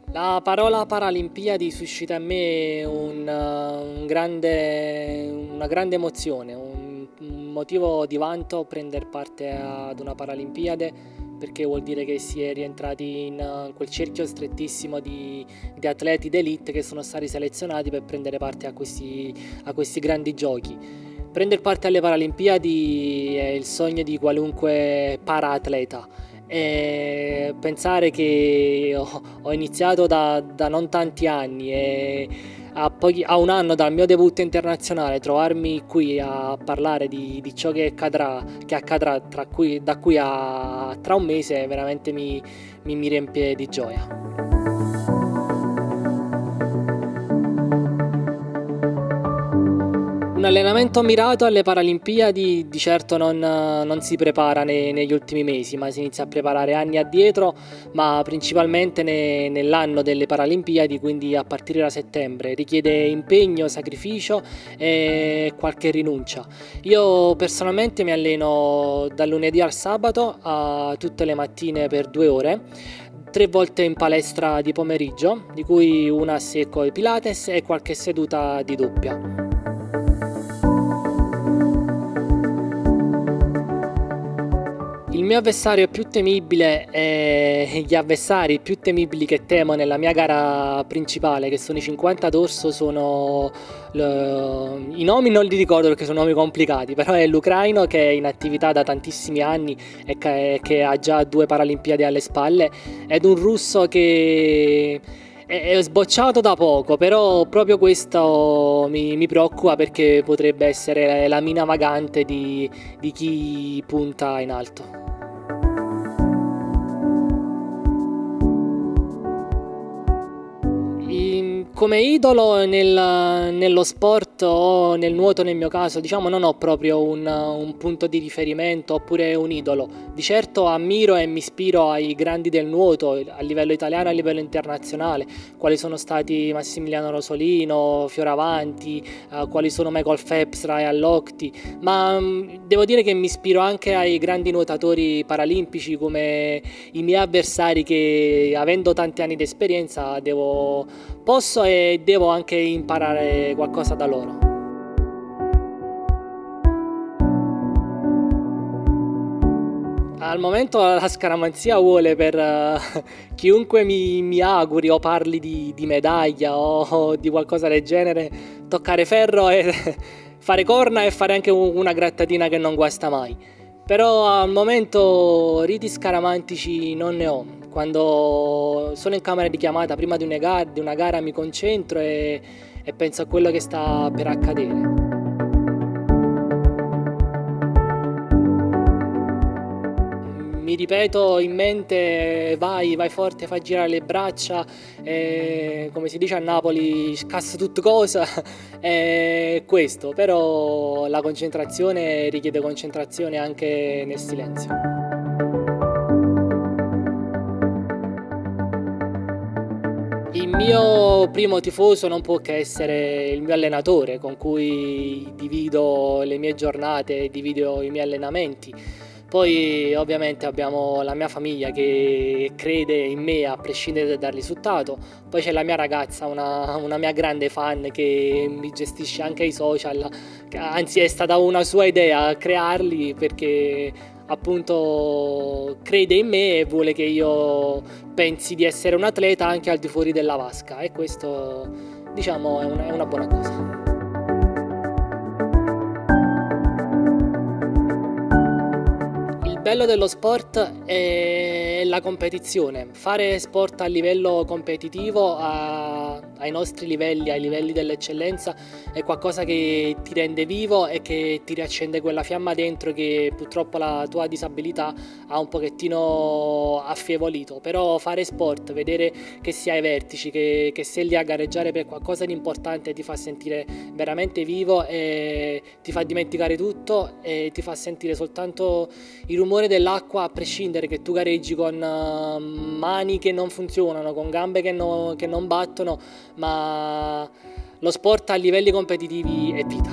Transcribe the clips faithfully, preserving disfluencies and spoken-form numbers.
La parola Paralimpiadi suscita in me un, un grande, una grande emozione, un, un motivo di vanto prendere parte ad una Paralimpiade, perché vuol dire che si è rientrati in quel cerchio strettissimo di, di atleti d'élite che sono stati selezionati per prendere parte a questi, a questi grandi giochi. Prendere parte alle Paralimpiadi è il sogno di qualunque para-atleta. E pensare che ho, ho iniziato da, da non tanti anni e a, pochi, a un anno dal mio debutto internazionale trovarmi qui a parlare di, di ciò che accadrà, che accadrà tra cui, da qui a tra un mese veramente mi, mi, mi riempie di gioia. Un allenamento mirato alle Paralimpiadi di certo non, non si prepara ne, negli ultimi mesi, ma si inizia a preparare anni addietro, ma principalmente ne, nell'anno delle Paralimpiadi, quindi a partire da settembre. Richiede impegno, sacrificio e qualche rinuncia. Io personalmente mi alleno dal lunedì al sabato a tutte le mattine per due ore, tre volte in palestra di pomeriggio, di cui una a secco e Pilates e qualche seduta di doppia. Il mio avversario più temibile e gli avversari più temibili che temo nella mia gara principale, che sono i cinquanta d'orso, sono i nomi non li ricordo perché sono nomi complicati, però è l'ucraino che è in attività da tantissimi anni e che, che ha già due Paralimpiadi alle spalle, ed un russo che è sbocciato da poco, però proprio questo mi, mi preoccupa, perché potrebbe essere la mina vagante di, di chi punta in alto. Come idolo nel, nello sport o nel nuoto, nel mio caso, diciamo, non ho proprio un, un punto di riferimento oppure un idolo. Di certo ammiro e mi ispiro ai grandi del nuoto a livello italiano e a livello internazionale, quali sono stati Massimiliano Rosolino, Fioravanti, eh, quali sono Michael Phelps, Ryan Lochte, ma mh, devo dire che mi ispiro anche ai grandi nuotatori paralimpici come i miei avversari, che avendo tanti anni di esperienza devo, posso e devo anche imparare qualcosa da loro. Al momento la scaramanzia vuole per uh, chiunque mi, mi auguri o parli di, di medaglia o, o di qualcosa del genere, toccare ferro e fare corna e fare anche una grattatina che non guasta mai. Però al momento riti scaramantici non ne ho. Quando sono in camera di chiamata prima di una gara, di una gara mi concentro e, e penso a quello che sta per accadere. Mi ripeto in mente: vai, vai forte, fai girare le braccia, e, come si dice a Napoli, scassa tutto cosa, è questo, però la concentrazione richiede concentrazione anche nel silenzio. Il mio primo tifoso non può che essere il mio allenatore, con cui divido le mie giornate, divido i miei allenamenti. Poi ovviamente abbiamo la mia famiglia che crede in me a prescindere dal risultato. Poi c'è la mia ragazza, una, una mia grande fan che mi gestisce anche i social, anzi è stata una sua idea crearli, perché appunto crede in me e vuole che io pensi di essere un atleta anche al di fuori della vasca, e questo, diciamo, è una, è una buona cosa. Il bello dello sport è la competizione. Fare sport a livello competitivo, a, ai nostri livelli, ai livelli dell'eccellenza, è qualcosa che ti rende vivo e che ti riaccende quella fiamma dentro che purtroppo la tua disabilità ha un pochettino affievolito. Però fare sport, vedere che si ha ai vertici, che, che sei lì a gareggiare per qualcosa di importante, ti fa sentire veramente vivo e ti fa dimenticare tutto e ti fa sentire soltanto il rumore dell'acqua, a prescindere che tu gareggi con mani che non funzionano, con gambe che, no, che non battono, ma lo sport a livelli competitivi è vita.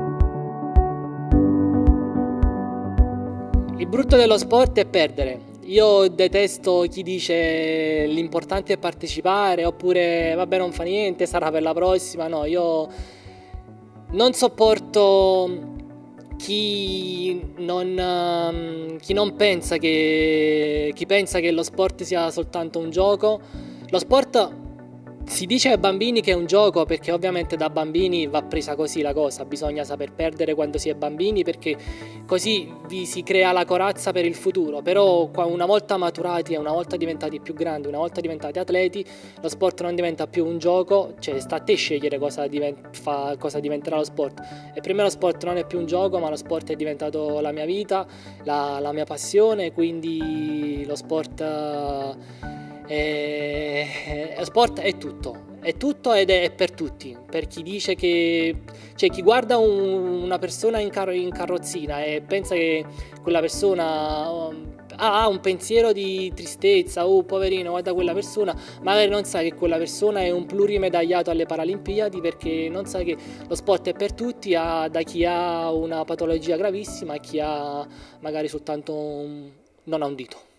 Il brutto dello sport è perdere. io detesto chi dice l'importante è partecipare, oppure vabbè non fa niente, sarà per la prossima. No, io non sopporto chi non, chi non pensa che, chi pensa che lo sport sia soltanto un gioco. Lo sport si dice ai bambini che è un gioco perché ovviamente da bambini va presa così la cosa, bisogna saper perdere quando si è bambini perché così vi si crea la corazza per il futuro, però una volta maturati e una volta diventati più grandi, una volta diventati atleti, lo sport non diventa più un gioco, cioè sta a te scegliere cosa, divent- fa, cosa diventerà lo sport. E per me lo sport non è più un gioco, ma lo sport è diventato la mia vita, la, la mia passione, quindi lo sport... E... lo sport è tutto, è tutto ed è per tutti. Per chi dice che, cioè chi guarda un, una persona in, car- in carrozzina e pensa che quella persona um, ha un pensiero di tristezza, oh poverino, guarda quella persona, magari non sa che quella persona è un plurimedagliato alle Paralimpiadi, perché non sa che lo sport è per tutti, ha, da chi ha una patologia gravissima a chi ha magari soltanto un, non ha un dito.